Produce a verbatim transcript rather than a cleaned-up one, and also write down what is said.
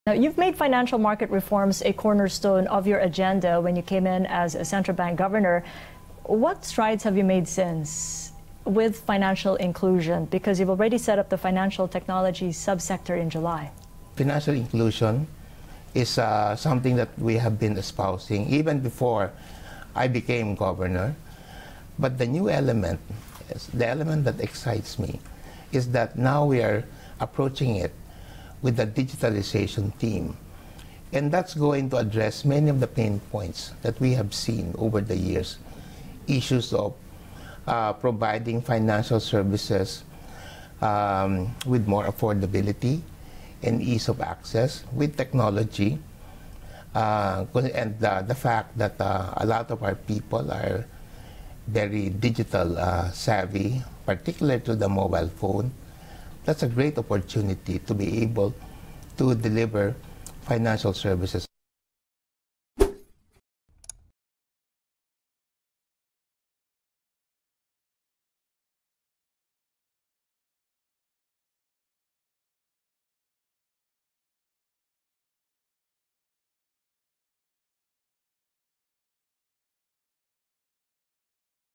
Now, you've made financial market reforms a cornerstone of your agenda when you came in as a central bank governor. What strides have you made since with financial inclusion? Because you've already set up the financial technology subsector in July. Financial inclusion is uh, something that we have been espousing even before I became governor. But the new element, the element that excites me, is that now we are approaching it with the digitalization team. And that's going to address many of the pain points that we have seen over the years. Issues of uh, providing financial services um, with more affordability and ease of access with technology. Uh, and uh, the fact that uh, a lot of our people are very digital uh, savvy, particularly to the mobile phone. That's a great opportunity to be able to deliver financial services.